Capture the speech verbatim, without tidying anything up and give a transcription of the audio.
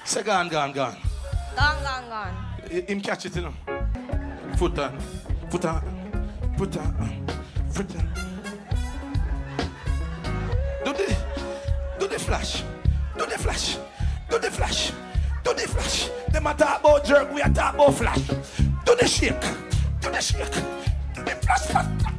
Say gone, gone, gone. Gone, gone, gone. Him catch it, you know. Foot on. Foot on. Foot on. Foot on. Do the, do the flash. Do the flash. Do the flash. Do the flash. Them a talk about jerk, we a talk about flash. Do the shake. Do the shake. Do the flash, flash.